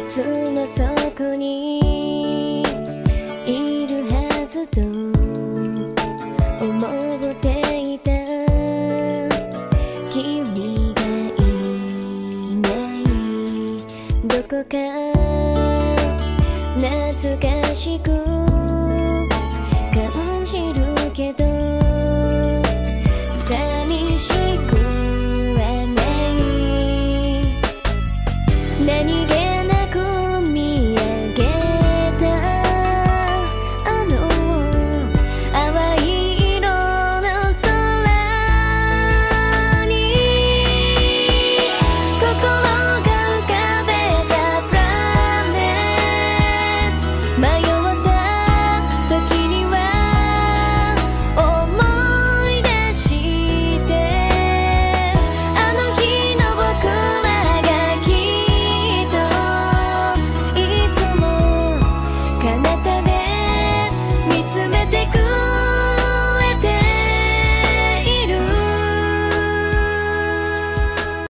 つもそこにいるはずと思っていた。君がいないどこか懐かしく感じるけど寂しく